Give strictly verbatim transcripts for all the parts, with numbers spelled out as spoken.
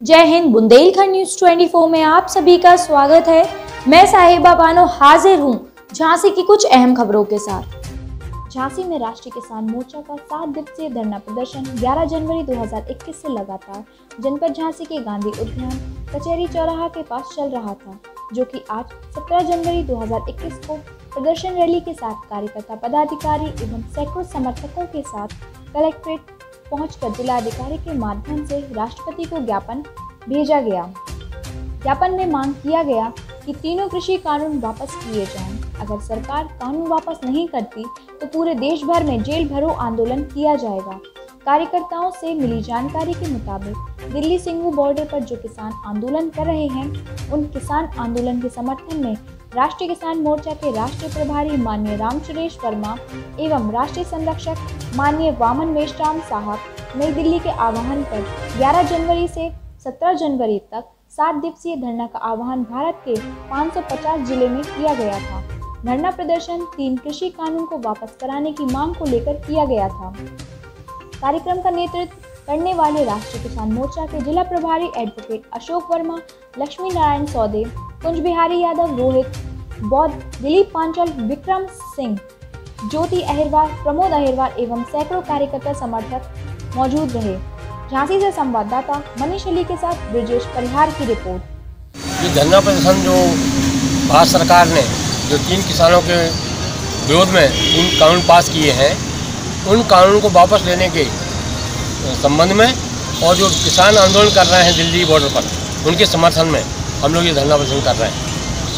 जय हिंद। बुंदेलखंड न्यूज चौबीस में आप सभी का स्वागत है। मैं साहिबा बानो हाजिर हूं झांसी की कुछ अहम खबरों के साथ। झांसी में राष्ट्रीय किसान मोर्चा का सात दिवसीय धरना प्रदर्शन ग्यारह जनवरी दो हज़ार इक्कीस से लगातार जनपद झांसी के गांधी उद्यान कचहरी चौराहा के पास चल रहा था, जो कि आज सत्रह जनवरी दो हज़ार इक्कीस को प्रदर्शन रैली के साथ कार्यकर्ता पदाधिकारी एवं सैकड़ों समर्थकों के साथ कलेक्ट्रेट पहुंचकर जिलाधिकारी के माध्यम से राष्ट्रपति को ज्ञापन भेजा गया। ज्ञापन में मांग किया गया कि तीनों कृषि कानून वापस किए जाएं। अगर सरकार कानून वापस नहीं करती तो पूरे देश भर में जेल भरो आंदोलन किया जाएगा। कार्यकर्ताओं से मिली जानकारी के मुताबिक दिल्ली सिंघू बॉर्डर पर जो किसान आंदोलन कर रहे हैं, उन किसान आंदोलन के समर्थन में राष्ट्रीय किसान मोर्चा के राष्ट्रीय प्रभारी माननीय राम सुरेश वर्मा एवं राष्ट्रीय संरक्षक माननीय वामन मेश्राम साहब नई दिल्ली के आह्वान पर ग्यारह जनवरी से सत्रह जनवरी तक सात दिवसीय धरना का आह्वान भारत के पाँच सौ पचास जिले में किया गया था। धरना प्रदर्शन तीन कृषि कानून को वापस कराने की मांग को लेकर किया गया था। कार्यक्रम का नेतृत्व करने वाले राष्ट्रीय किसान मोर्चा के जिला प्रभारी एडवोकेट अशोक वर्मा, लक्ष्मी नारायण सौदे, कुंज बिहारी यादव, रोहित बौद्ध, दिलीप पांचल, विक्रम सिंह, ज्योति अहिरवार, प्रमोद अहिरवार एवं सैकड़ों कार्यकर्ता समर्थक मौजूद रहे। झांसी से संवाददाता मनीष अली के साथ ब्रिजेश परिहार की रिपोर्ट। ये धरना प्रदर्शन जो भारत सरकार ने जो तीन किसानों के विरोध में तीन कानून पास किए हैं, उन कानून को वापस लेने के संबंध में और जो किसान आंदोलन कर रहे हैं दिल्ली बॉर्डर पर, उनके समर्थन में हम लोग ये धरना प्रदर्शन कर रहे हैं।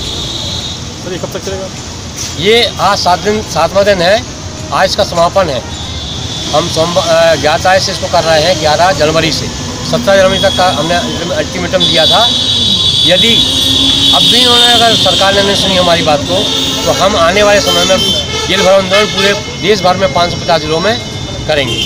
सर ये कब तक चलेगा? ये आज सात दिन सातवां दिन है, आज इसका समापन है। हम सोमवार ग्यारह तारीख से इसको कर रहे हैं, ग्यारह जनवरी से सत्रह जनवरी तक का हमने अल्टीमेटम दिया था। यदि अब भी उन्होंने अगर सरकार ने नहीं सुनी हमारी बात को, तो हम आने वाले समय में जेल भरो आंदोलन पूरे देश भर में पाँच सौ पचास जिलों में करेंगे।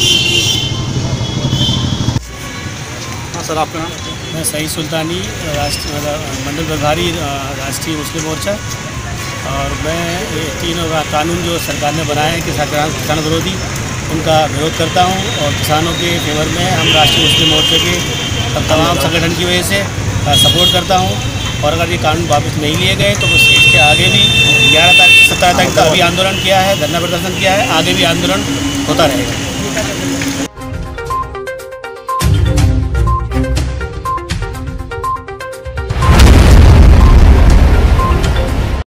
हाँ सर, आपका नाम? मैं सईद सुल्तानी, राष्ट्रीय मंडल प्रभारी राष्ट्रीय मुस्लिम मोर्चा, और मैं तीनों का कानून जो सरकार ने बनाए हैं किसान किसान विरोधी, उनका विरोध करता हूं। और किसानों के फेवर में हम राष्ट्रीय मुस्लिम मोर्चे के तमाम संगठन की वजह से सपोर्ट करता हूं। और अगर ये कानून वापस नहीं लिए गए तो इसके आगे भी ग्यारह तारीख से सत्रह तारीख का अभी आंदोलन किया है, धरना प्रदर्शन किया है, आगे भी आंदोलन होता रहेगा।